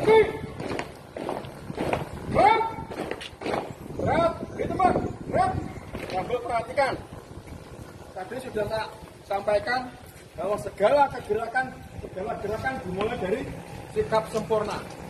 Berat, gitu Mbak. Berat. Sambil perhatikan. Tadi sudah tak sampaikan bahwa segala gerakan dimulai dari sikap sempurna.